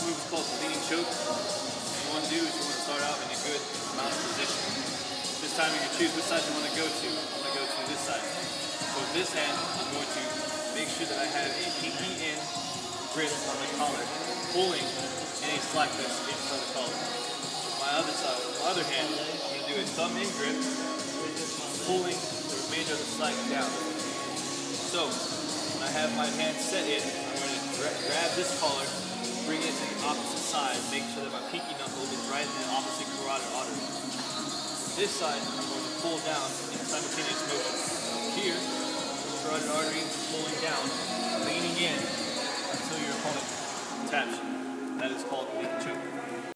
move is called the leaning choke. What you want to do is you want to start out in a good mounted position. This time you can choose which side you want to go to. I'm going to go to this side. So with this hand, I'm going to make sure that I have a pinky in grip on the collar, pulling in a slack that's inside the collar. My other hand, I'm going to do a thumb in grip, pulling the remainder of the slack down. So when I have my hand set in, I'm going to grab this collar, bring it to the opposite side, make sure that my pinky knuckle is right in the opposite carotid artery. This side, I'm going to pull down in simultaneous motion. Here, carotid artery pulling down, leaning in until your opponent taps you. That is called the leaning choke.